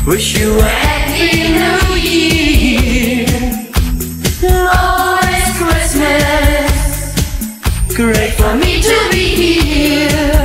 Wish you a happy new year. Oh, it's Christmas, great for me to be here.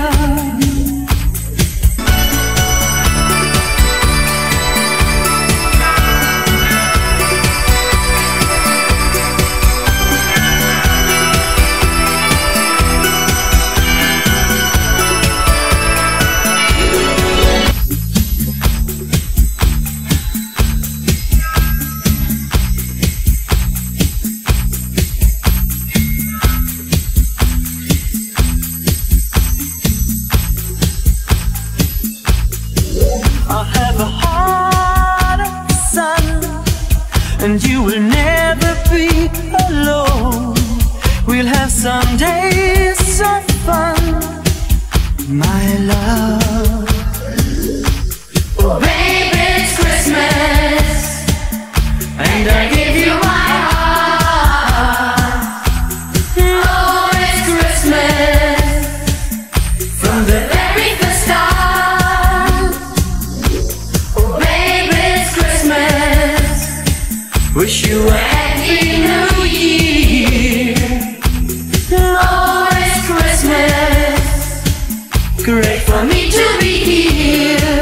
And you will never be alone. We'll have some days of fun, my love. Oh baby, it's Christmas, and I give you my heart. Oh, it's Christmas, from the very first start. Oh baby, it's Christmas, wish you a happy new year. Oh, it's Christmas, great for me to be here.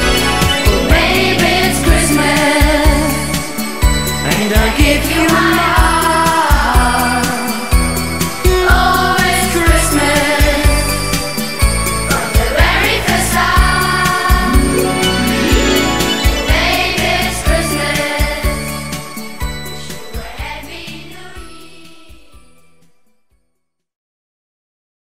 Oh baby, it's Christmas, and I'll give you my